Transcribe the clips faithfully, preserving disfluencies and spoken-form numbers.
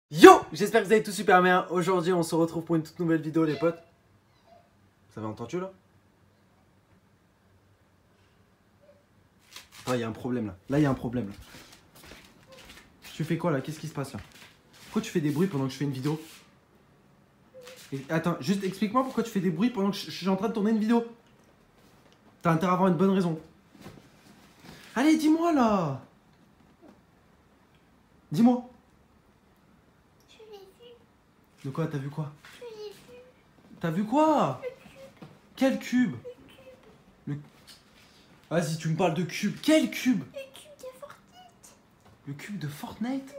Yo, j'espère que vous allez tous super bien. Aujourd'hui on se retrouve pour une toute nouvelle vidéo les potes. Vous avez entendu là? Ah, il y a un problème là. Là il y a un problème là. Tu fais quoi là? Qu'est-ce qui se passe là? Pourquoi tu fais des bruits pendant que je fais une vidéo? Et, attends, juste explique-moi pourquoi tu fais des bruits pendant que je, je suis en train de tourner une vidéo. T'as intérêt à avoir une bonne raison. Allez, dis-moi là. Dis-moi. De quoi? T'as vu quoi? Je l'ai vu. T'as vu quoi? Le cube. Quel cube? Le cube. Le... Vas-y, tu me parles de cube. Quel cube? Le cube de Fortnite. Le cube de Fortnite?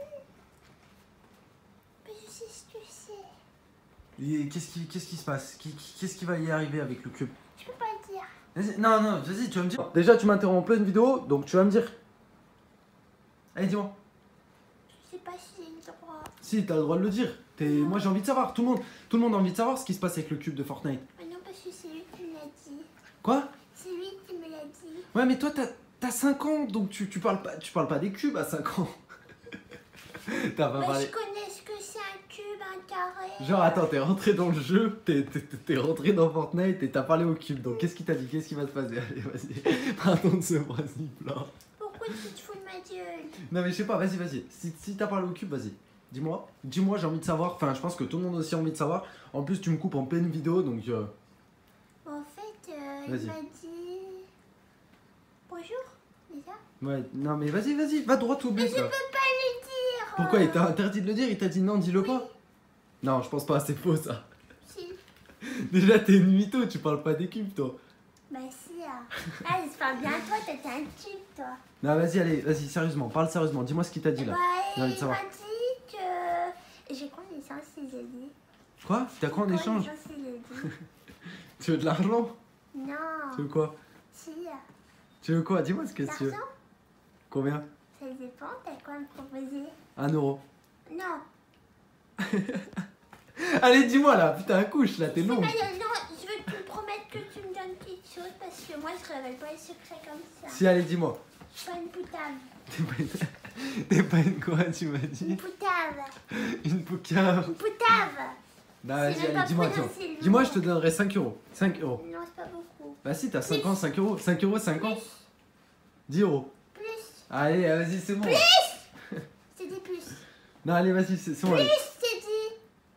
Mais je sais ce que c'est. Et qu'est-ce qui, qu'est-ce qui se passe? Qu'est-ce qui va y arriver avec le cube? Je peux pas le dire. Vas-y, non, non, vas-y, tu vas me dire. Déjà, tu m'interromps en pleine vidéo, donc tu vas me dire. Allez, dis-moi. Je sais pas si j'ai le droit. Si, t'as le droit de le dire. Moi, j'ai envie de savoir. Tout le, monde, tout le monde a envie de savoir ce qui se passe avec le cube de Fortnite. Mais non, parce que c'est lui qui me l'a dit. Quoi? C'est lui qui me l'a dit. Ouais, mais toi, t'as cinq ans, donc tu, tu, parles pas, tu parles pas des cubes à cinq ans. T'as pas Mais parlé. je connais ce que c'est un cube, un carré. Genre, attends, t'es rentré dans le jeu, t'es rentré dans Fortnite et t'as parlé au cube. Donc, qu'est-ce qu'il t'a dit? Qu'est-ce qui va se passer? Allez, vas-y. Pardon de ce principe-là. Pourquoi tu te fous de ma gueule? Non, mais je sais pas, vas-y, vas-y. Si, si t'as parlé au cube, vas-y. Dis-moi. Dis-moi, j'ai envie de savoir. Enfin, je pense que tout le monde aussi a envie de savoir. En plus, tu me coupes en pleine vidéo, donc. Euh... En fait, euh, il Vas-y. m'a dit. Bonjour, déjà. Ouais, non, mais vas-y, vas-y, va droit au but. Mais je là. peux pas le dire. Pourquoi il t'a interdit de le dire? Il t'a dit non, dis-le pas? Non, je pense pas, c'est faux ça. Si. Déjà, t'es une mytho, tu parles pas des cubes, toi. Bah si. Ah, ah j'espère bien toi, t'étais un cube, toi. Non, vas-y, allez, vas-y, sérieusement, parle sérieusement. Dis-moi ce qu'il t'a dit là. Bah, J'ai envie il de savoir. m'a dit que. J'ai quoi en échange si j'ai dit? Quoi? T'as quoi en Quoi échange? si j'ai dit? Tu veux de l'argent? Non. Tu veux quoi? Si. Tu veux quoi? Dis-moi ce que tu veux. L'argent, Combien? ça dépend, t'as quoi à me proposer? Un euro. Non. Allez, dis-moi là, putain, couche là, t'es long. Mais non, non, je veux te promettre que tu me donnes quelque chose parce que moi je révèle pas les secrets comme ça. Si, allez, dis-moi. Je suis pas une poutave. T'es pas une... T'es pas une quoi, tu m'as Une dit? poutave. Une poucave. Une poutave. Bah, C'est vas-y, même allez, pas dis-moi, prononcer dis-moi. le mot. Dis-moi, je te donnerai cinq euros. cinq euros. Non, c'est pas beaucoup. Bah, si, t'as cinq Plus. ans, cinq euros. cinq euros, cinq ans. Plus. dix euros. Plus. Allez, vas-y, c'est bon. C'est des plus. Non, allez, vas-y, c'est c'est bon. Allez, Plus, c'est dit.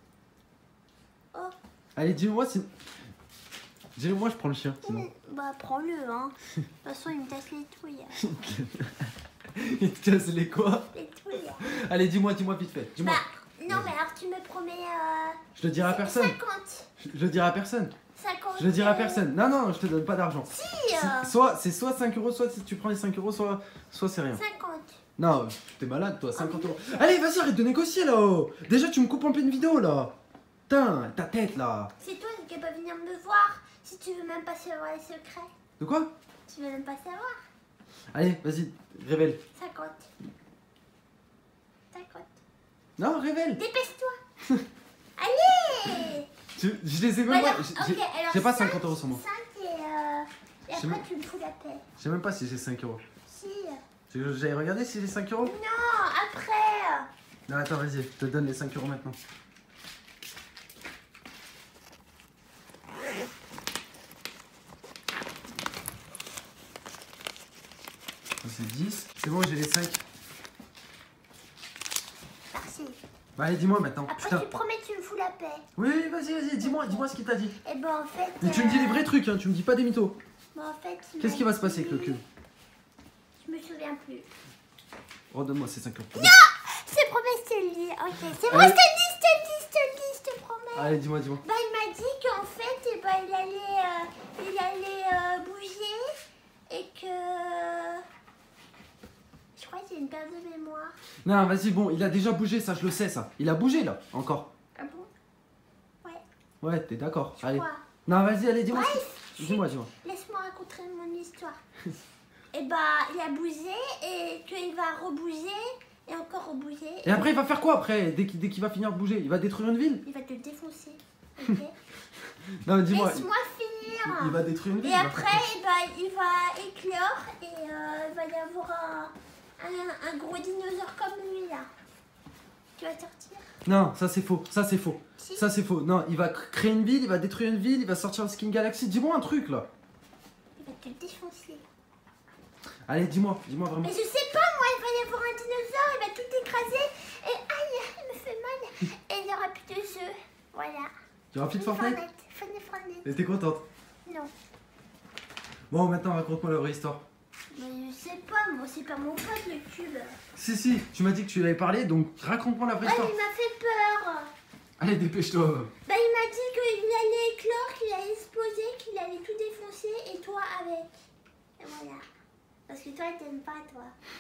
Oh. allez dis-moi si. Dis-le moi, je prends le chien. Sinon. Bah, prends-le, hein. De toute façon, il me casse les touilles. Il te casse les quoi? Les touilles. Allez, dis-moi, dis-moi vite fait. Dis-moi. Bah, non, mais alors tu me promets. Euh, Je le dirai à personne. cinquante. Je, je le dirai à personne. cinquante. Je le dirai à personne. Non, non, je te donne pas d'argent. Si, Si- euh, Soit c'est soit cinq euros, soit si tu prends les cinq euros, soit, soit c'est rien. cinquante. Non, t'es malade toi, cinquante euros. Allez, vas-y, arrête de négocier là-haut. Déjà, tu me coupes en pleine vidéo là. Putain, ta tête là. C'est toi qui peux venir me voir si tu veux même pas savoir les secrets. De quoi? Tu veux même pas savoir. Allez, vas-y, révèle. cinquante. cinquante. Non, révèle. Dépêche-toi. Allez. Tu- je les ai même Voilà, pas. j'ai- ok, j'ai- alors J'ai pas cinq, cinquante euros sur moi. cinq et, euh, et Je sais après même- tu me fous la paix. Je sais même pas si j'ai cinq euros. Si. Tu veux que j'aille regarder si j'ai cinq euros? Non, après. Non, attends, vas-y, je te donne les cinq euros maintenant. Ça, c'est dix. C'est bon, j'ai les cinq. Merci. Bah, allez, dis-moi maintenant. Après Putain. tu promets que tu me fous la paix. Oui, oui, vas-y, vas-y, dis-moi, dis-moi ce qu'il t'a dit. Et ben en fait. Mais tu me dis les euh, vrais trucs, hein, tu me dis pas des mythos. ben, en fait. il Qu'est-ce m'a qui va se passer avec le dit- cube? Je me souviens plus. Redonne-moi ces cinq euros. C'est promis, je te le dis. Ok, c'est bon, Allez. je te le dis, je te le dis, je te le dis, je te promets. Allez, dis-moi, dis-moi. Bah, il m'a dit qu'en fait, eh ben, il allait, euh, il allait euh, bouger et que. Je crois que j'ai une perte de mémoire. Non, vas-y, bon, il a déjà bougé, ça, je le sais, ça. Il a bougé, là, encore. Ah bon? Ouais, Ouais, t'es d'accord. je Allez. crois. Non, vas-y, allez, dis-moi. ce Bref, que- Dis-moi, dis-moi. laisse-moi raconter mon histoire. Et bah, il a bougé et qu'il va rebouger et encore rebouger. Et après, il va faire quoi après? Dès qu'il dès qu'il va finir de bouger, il va détruire une ville? Il va te défoncer. Ok. Non, mais dis-moi. Laisse-moi Il, finir. il va détruire une ville. Et il va après, faire eh ben, il va éclore et euh, il va y avoir un, un, un gros dinosaure comme lui là. Tu vas sortir? Non, ça c'est faux, ça c'est faux. Si. Ça c'est faux. Non, il va cr- créer une ville, il va détruire une ville, il va sortir le skin Galaxy. Dis-moi un truc là. Il va te défoncer. Allez, dis-moi, dis-moi vraiment. Mais je sais pas, moi, il va y avoir un dinosaure, il va tout écraser. Et aïe, il me fait mal. Et il n'y aura plus de jeux. Voilà. Tu as envie de Fortnite? Fortnite, Fortnite. Et t'es contente? Non. Bon, maintenant raconte-moi la vraie histoire. Mais je sais pas, moi, c'est pas mon pote le cube. Si, si, tu m'as dit que tu l'avais parlé, donc raconte-moi la vraie Ah, histoire. il m'a fait peur. Allez, dépêche-toi. Bah, il m'a dit qu'il allait éclore, qu'il allait exploser, qu'il allait tout défoncer et toi avec. Et voilà. Parce que toi, t'aimes pas, toi.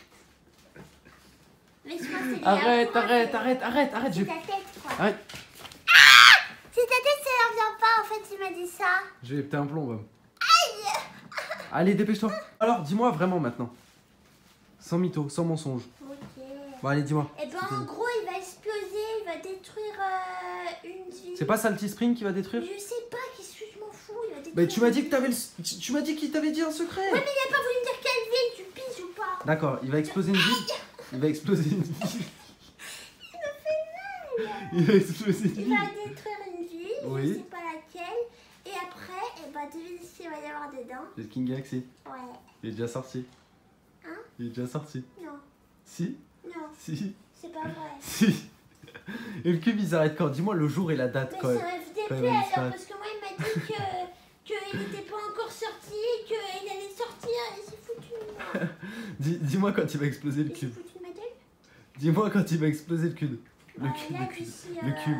Mais je pense que c'est Arrête, la- arrête, arrête, arrête, arrête. C'est Je... ta tête, quoi. Arrête. C'est ta tête, ça leur vient pas, en fait, il m'a dit ça. Je vais péter un plomb, Bob. Allez, dépêche-toi. Alors, dis-moi vraiment maintenant. Sans mytho, sans mensonge. Ok. Bon, allez, dis-moi. Et ben, en gros, il va exploser, il va détruire euh, une ville. C'est pas Salty Spring qui va détruire? Je sais pas, qu'est-ce que je m'en fous, il va détruire. Mais tu m'as une dit que ville. t'avais le... Tu, tu m'as dit qu'il t'avait dit un secret. Ouais, mais il a pas voulu me dire quelle ville, tu piges ou pas? D'accord, il va exploser une ville. Il va exploser une ville. Il me fait mal. Il va exploser une Il ville. va détruire une ville, Oui. je sais pas laquelle. Et après, et bah, devine ce qu'il va y avoir dedans. Le King Galaxy. Ouais. Il est déjà sorti. Hein? Il est déjà sorti. Non, Si. non, Si. c'est pas vrai. Si. Et le cube, il s'arrête quand? Dis-moi le jour et la date Mais quand c'est même. un F D quand P même, il alors, s'arrête. parce que moi, il m'a dit que qu'il n'était pas encore sorti, qu'il allait sortir, et c'est foutu de moi. Dis- Dis-moi quand il va exploser le Il s'est cube. foutu de ma gueule. Dis-moi quand il va exploser le cube. Le Euh, cube, là, le cube. d'ici, Le euh, cube.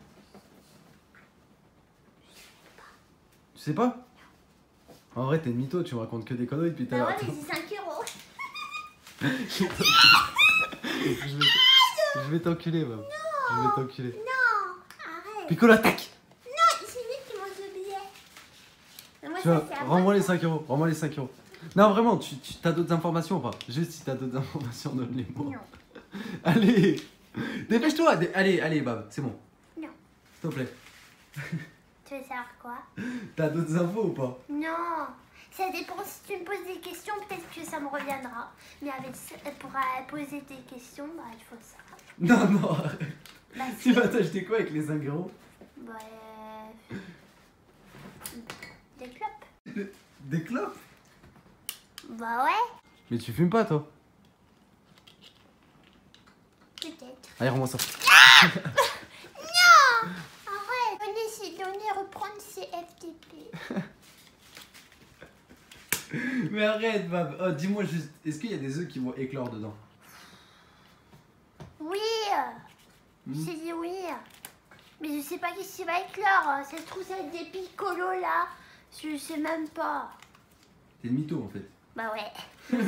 Tu sais pas? En vrai, t'es une mytho, tu me racontes que des conneries depuis tout à Bah l'heure. ouais, mais c'est cinq euros. Je vais t- je vais t'enculer, Bob. Je vais t'enculer. Non, arrête. Piccolo, attaque! Non, c'est lui qui mange le billet. Mais moi, Tu ça, vois, c'est à rends-moi moi. les cinq euros. Rends-moi les cinq euros. Non, vraiment, tu, tu as d'autres informations ou pas? Juste si t'as d'autres informations, donne-les-moi. Non, Allez! Dépêche-toi! dé- Allez, allez, Bob, c'est bon. non. S'il te plaît. Tu veux savoir quoi? T'as d'autres infos ou pas? Non. Ça dépend, si tu me poses des questions, peut-être que ça me reviendra. Mais avec ça, pour euh, poser des questions, bah, il faut ça. Non, non, arrête. Bah, Tu vas t'acheter quoi avec les cinq euros? Bah, euh, des clopes. Des clopes? Bah ouais, Mais tu fumes pas, toi? peut-être. Allez, rends-moi ça. Non. Arrête. Venez, c'est donner, reprendre ses F T P. Mais arrête, Bob. Oh, dis-moi juste, est-ce qu'il y a des œufs qui vont éclore dedans? Oui. Hmm. J'ai dit oui. Mais je sais pas qu'est-ce qui va éclore. Ça se trouve, ça va être des picolos là. Je sais même pas. T'es une mytho en fait. Bah ouais.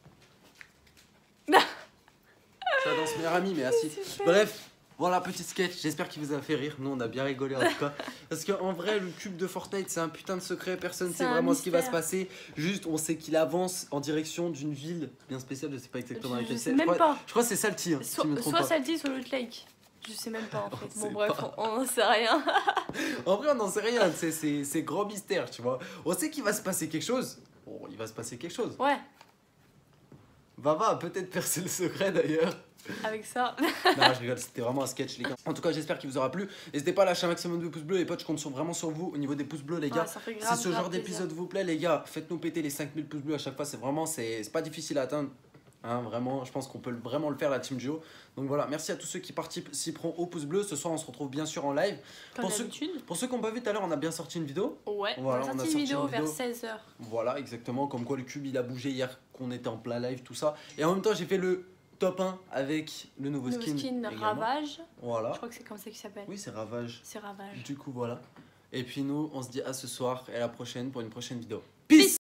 Ça danse meilleur ami, mais assis. Bref, voilà, petit sketch. J'espère qu'il vous a fait rire. Nous, on a bien rigolé en tout cas. Parce qu'en vrai, le cube de Fortnite, c'est un putain de secret. Personne ne C'est sait un vraiment ce qui va se mystère. passer. Juste, on sait qu'il avance en direction d'une ville bien spéciale. Je sais pas exactement Je- laquelle je c'est. sais même crois, pas. je crois que c'est Salty. Hein, si Soit, je me trompe soit pas. Salty, soit Loot Lake. Je sais même pas en On fait. sait Bon, bref, pas. on, on sait rien. En vrai, on n'en sait rien. C'est- C'est c'est grand mystère, tu vois. On sait qu'il va se passer quelque chose. Bon, il va se passer quelque chose. Ouais, Vava a peut-être percé le secret d'ailleurs. avec ça. Non, je rigole, c'était vraiment un sketch, les gars. En tout cas, j'espère qu'il vous aura plu. N'hésitez pas à lâcher un maximum de pouces bleus, les potes. Je compte sur- vraiment sur vous au niveau des pouces bleus, les gars. Ouais, ça fait Si grave, ce grave genre plaisir. d'épisode vous plaît, les gars, faites-nous péter les cinq mille pouces bleus à chaque fois. C'est vraiment, c'est c'est pas difficile à atteindre. Hein, vraiment, je pense qu'on peut vraiment le faire, la Team Duo. Donc voilà, merci à tous ceux qui participeront au pouce bleu. Ce soir, on se retrouve bien sûr en live. Comme Pour ceux, d'habitude. pour ceux qui n'ont pas vu tout à l'heure, on a bien sorti une vidéo. Ouais, Voilà, on a on a sorti sorti une vidéo une vers vidéo. seize heures. Voilà, exactement. Comme quoi le cube, il a bougé hier qu'on était en plein live, tout ça. Et en même temps, j'ai fait le top un avec le nouveau Le skin. skin également. Ravage. Voilà. Je crois que c'est comme ça qu'il s'appelle. Oui, c'est Ravage. C'est Ravage. Du coup, voilà. Et puis nous, on se dit à ce soir et à la prochaine pour une prochaine vidéo. Peace!